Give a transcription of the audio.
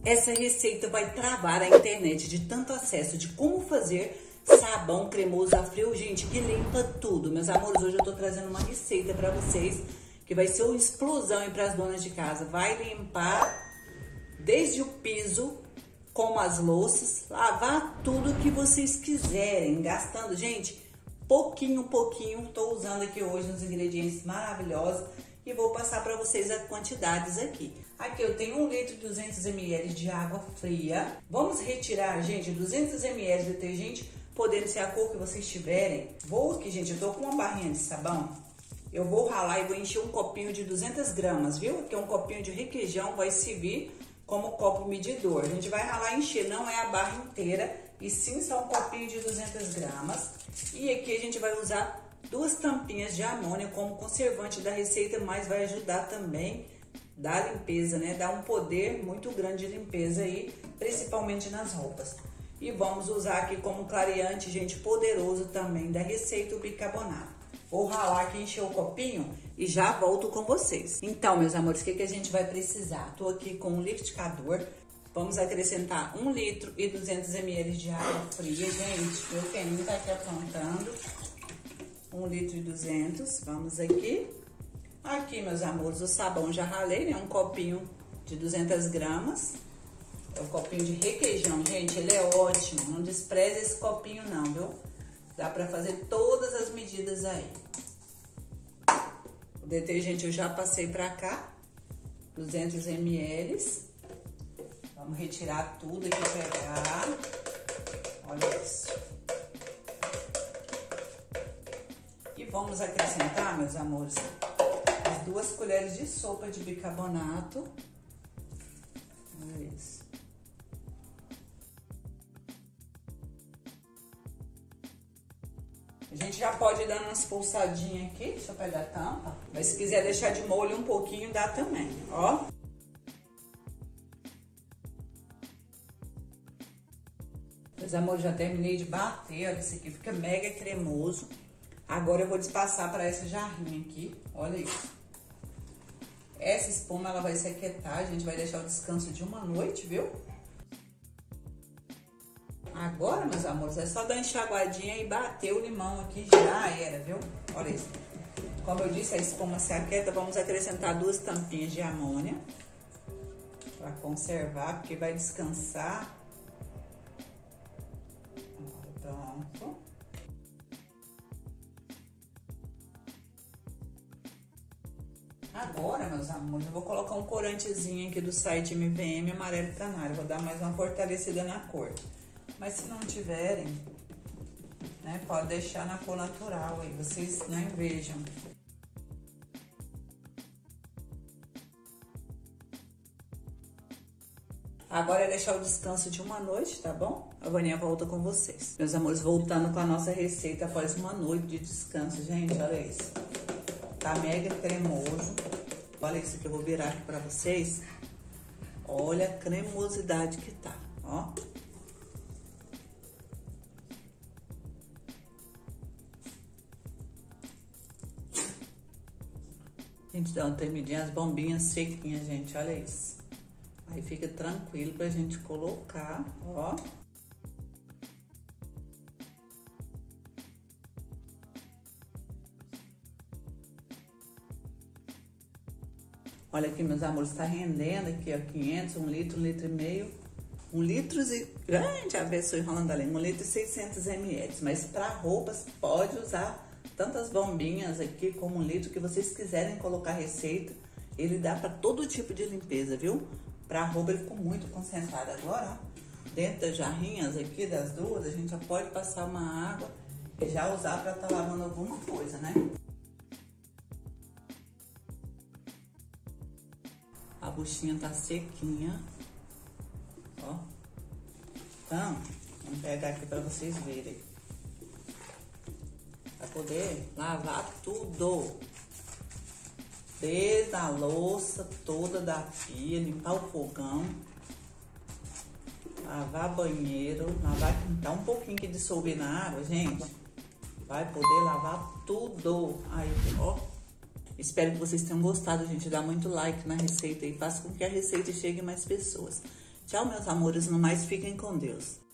Essa receita vai travar a internet de tanto acesso de como fazer sabão cremoso a frio, gente, que limpa tudo. Meus amores, hoje eu tô trazendo uma receita pra vocês que vai ser uma explosão para as donas de casa. Vai limpar desde o piso, como as louças, lavar tudo que vocês quiserem, gastando, gente, pouquinho. Tô usando aqui hoje uns ingredientes maravilhosos e vou passar para vocês as quantidades aqui. Aqui eu tenho 1 litro e 200 ml de água fria. Vamos retirar, gente, 200 ml de detergente, podendo ser a cor que vocês tiverem. Vou aqui, gente, eu tô com uma barrinha de sabão. Eu vou ralar e vou encher um copinho de 200 gramas, viu? Que é um copinho de requeijão, vai servir como copo medidor. A gente vai ralar e encher, não é a barra inteira, e sim só um copinho de 200 gramas. E aqui a gente vai usar 2 tampinhas de amônia como conservante da receita, mas vai ajudar também da limpeza, né? Dá um poder muito grande de limpeza aí, principalmente nas roupas. E vamos usar aqui como clareante, gente, poderoso também da receita, o bicarbonato. Vou ralar aqui, encher o copinho e já volto com vocês. Então, meus amores, o que a gente vai precisar? Tô aqui com um liquidificador. Vamos acrescentar 1 litro e 200 ml de água fria, gente. Meu peninho tá aqui apontando. 1 litro e 200. Vamos aqui. Aqui, meus amores, o sabão já ralei, né? Um copinho de 200 gramas. É um copinho de requeijão, gente. Ele é ótimo. Não despreze esse copinho, não, viu? Dá pra fazer todas as medidas aí. O detergente eu já passei pra cá. 200 ml. Vamos retirar tudo aqui, pegar. Olha isso. E vamos acrescentar, meus amores, as 2 colheres de sopa de bicarbonato. Olha isso. A gente já pode ir dando umas pulsadinhas aqui, deixa eu pegar a tampa. Mas se quiser deixar de molho um pouquinho, dá também, ó. Meus amores, já terminei de bater, olha, isso aqui fica mega cremoso. Agora eu vou despassar para essa jarrinha aqui, olha isso. Essa espuma, ela vai se aquietar, a gente vai deixar o descanso de uma noite, viu? Agora, meus amores, é só dar uma enxaguadinha e bater o limão aqui, já era, viu? Olha isso. Como eu disse, a espuma se aquieta, vamos acrescentar 2 tampinhas de amônia para conservar, porque vai descansar. Pronto. Agora, meus amores, eu vou colocar um corantezinho aqui do site MVM Amarelo Canário. Vou dar mais uma fortalecida na cor. Mas se não tiverem, né, pode deixar na cor natural aí, vocês, né, vejam. Agora é deixar o descanso de uma noite, tá bom? A Vaninha volta com vocês. Meus amores, voltando com a nossa receita após uma noite de descanso, gente, olha isso. Tá mega cremoso. Olha isso que eu vou virar aqui pra vocês. Olha a cremosidade que tá, ó. A gente dá uma tremidinha, as bombinhas sequinhas, gente, olha isso. Aí fica tranquilo pra gente colocar, ó. Olha aqui, meus amores, tá rendendo aqui, ó, 500, 1 litro, 1 litro e meio. 1 litro e... Grande abençoe, enrolando ali, 1 litro e 600 ml. Mas pra roupas, pode usar tantas bombinhas aqui como 1 litro que vocês quiserem colocar receita. Ele dá pra todo tipo de limpeza, viu? Pra roupa ele ficou muito concentrado. Agora, ó, dentro das jarrinhas aqui, das 2, a gente já pode passar uma água e já usar pra tá lavando alguma coisa, né? A buchinha tá sequinha, ó. Então, vamos pegar aqui pra vocês verem. Pra poder lavar tudo. Desde a louça toda da pia, limpar o fogão. Lavar banheiro, lavar quintal. Um pouquinho que dissolver na água, gente. Vai poder lavar tudo. Aí, ó. Espero que vocês tenham gostado, gente. Dá muito like na receita e faça com que a receita chegue a mais pessoas. Tchau, meus amores, no mais fiquem com Deus.